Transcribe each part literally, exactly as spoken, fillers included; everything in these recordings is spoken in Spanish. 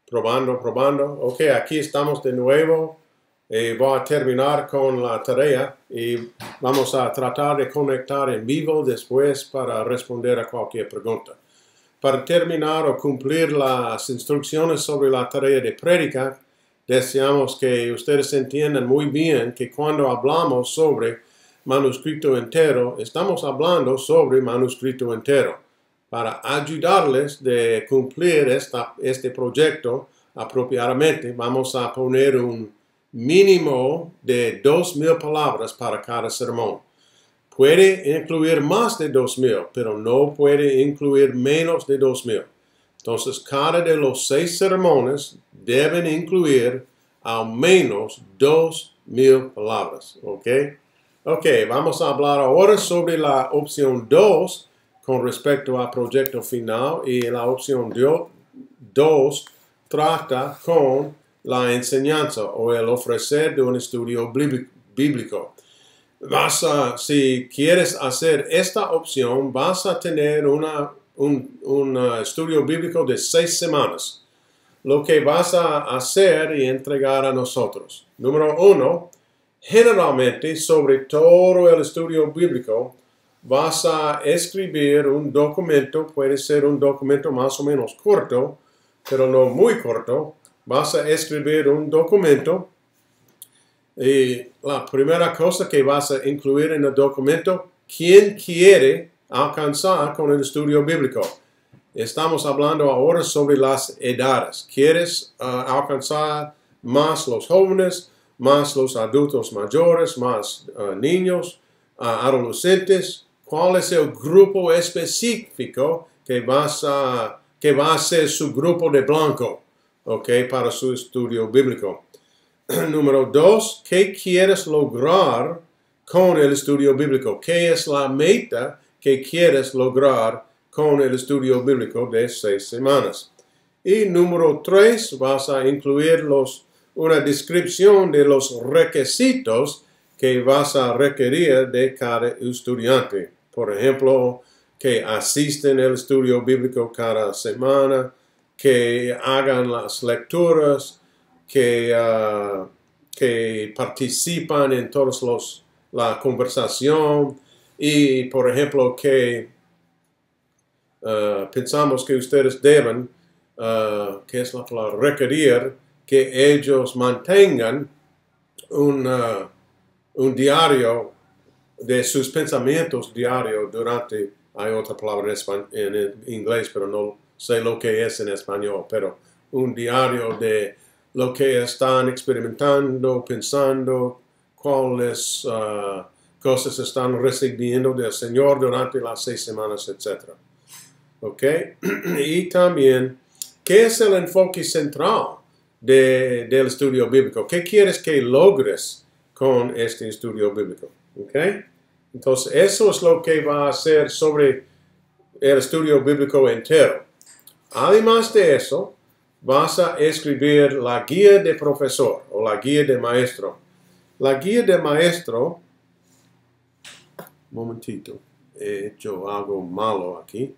Probando, probando. Ok, aquí estamos de nuevo. Eh, voy a terminar con la tarea y vamos a tratar de conectar en vivo después para responder a cualquier pregunta. Para terminar o cumplir las instrucciones sobre la tarea de prédica, deseamos que ustedes entiendan muy bien que cuando hablamos sobre manuscrito entero, estamos hablando sobre manuscrito entero. Para ayudarles de cumplir esta, este proyecto apropiadamente, vamos a poner un mínimo de dos mil palabras para cada sermón. Puede incluir más de dos mil, pero no puede incluir menos de dos mil. Entonces, cada de los seis sermones deben incluir al menos dos mil palabras. ¿Ok? Ok, vamos a hablar ahora sobre la opción dos con respecto al proyecto final, y la opción dos trata con la enseñanza o el ofrecer de un estudio bíblico. Vas a, si quieres hacer esta opción, vas a tener una, un, un uh, estudio bíblico de seis semanas. Lo que vas a hacer y entregar a nosotros. Número uno, generalmente sobre todo el estudio bíblico, vas a escribir un documento, puede ser un documento más o menos corto, pero no muy corto. Vas a escribir un documento y la primera cosa que vas a incluir en el documento, ¿quién quiere alcanzar con el estudio bíblico? Estamos hablando ahora sobre las edades. ¿Quieres uh, alcanzar más los jóvenes, más los adultos mayores, más uh, niños, uh, adolescentes? ¿Cuál es el grupo específico que, vas a, que va a ser su grupo de blanco, okay, para su estudio bíblico? Número dos, ¿qué quieres lograr con el estudio bíblico? ¿Qué es la meta que quieres lograr con el estudio bíblico de seis semanas? Y número tres, vas a incluir los, una descripción de los requisitos que vas a requerir de cada estudiante. Por ejemplo, que asisten al estudio bíblico cada semana, que hagan las lecturas, que, uh, que participan en todos los, la conversación, y por ejemplo que uh, pensamos que ustedes deben, uh, que es la palabra, requerir que ellos mantengan un, uh, un diario de sus pensamientos diario durante, hay otra palabra en, en inglés, pero no sé lo que es en español, pero un diario de lo que están experimentando, pensando, cuáles uh, cosas están recibiendo del Señor durante las seis semanas, etcétera. ¿Ok? Y también, ¿qué es el enfoque central de, del estudio bíblico? ¿Qué quieres que logres con este estudio bíblico? ¿Ok? Entonces, eso es lo que va a hacer sobre el estudio bíblico entero. Además de eso, vas a escribir la guía de profesor o la guía de maestro. La guía de maestro, un momentito, he hecho algo malo aquí.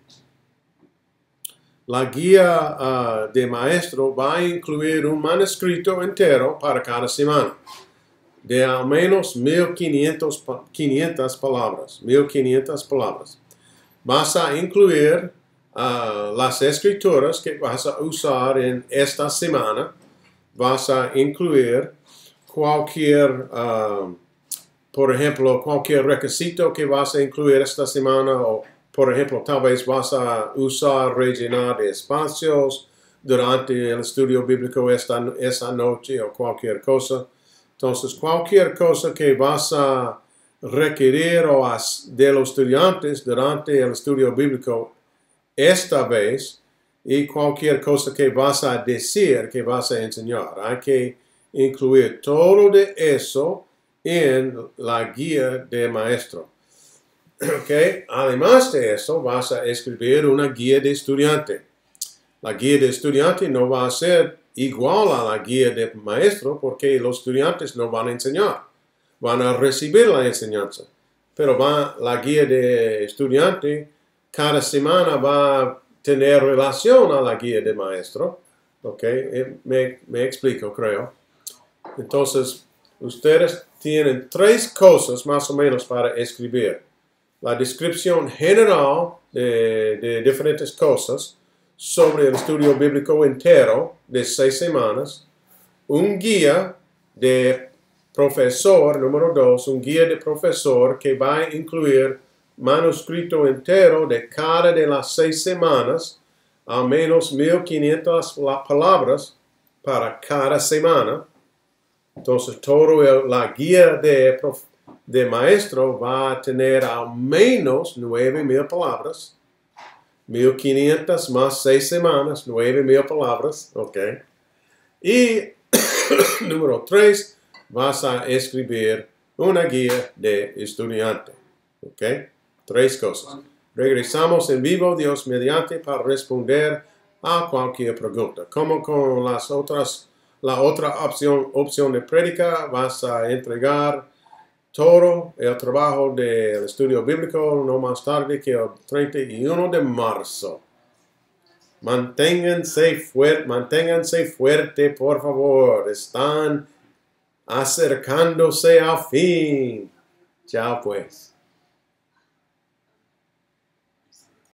La guía uh, de maestro va a incluir un manuscrito entero para cada semana, de al menos mil quinientas palabras. mil quinientas palabras. Vas a incluir Uh, las escrituras que vas a usar en esta semana. Vas a incluir cualquier, uh, por ejemplo, cualquier requisito que vas a incluir esta semana, o por ejemplo, tal vez vas a usar rellenar de espacios durante el estudio bíblico esta, esa noche o cualquier cosa. Entonces, cualquier cosa que vas a requerir o a, de los estudiantes durante el estudio bíblico esta vez, y cualquier cosa que vas a decir, que vas a enseñar. Hay que incluir todo de eso en la guía de maestro. Okay. Además de eso, vas a escribir una guía de estudiante. La guía de estudiante no va a ser igual a la guía de maestro, porque los estudiantes no van a enseñar. Van a recibir la enseñanza. Pero va, la guía de estudiante cada semana va a tener relación a la guía de maestro, ¿Ok? Me, me explico, creo. Entonces, ustedes tienen tres cosas más o menos para escribir. La descripción general de, de diferentes cosas sobre el estudio bíblico entero de seis semanas. Un guía de profesor, número dos, un guía de profesor que va a incluir manuscrito entero de cada de las seis semanas, al menos mil quinientas palabras para cada semana. Entonces, todo el, la guía de, de maestro va a tener al menos nueve mil palabras. mil quinientas más seis semanas, nueve mil palabras. Ok. Y número tres, vas a escribir una guía de estudiante. Ok. Tres cosas. Regresamos en vivo, Dios mediante, para responder a cualquier pregunta. Como con las otras La otra opción, opción de prédica, vas a entregar todo el trabajo del estudio bíblico no más tarde que el treinta y uno de marzo. Manténganse fuerte, manténganse fuerte, por favor. Están acercándose al fin. Chao pues.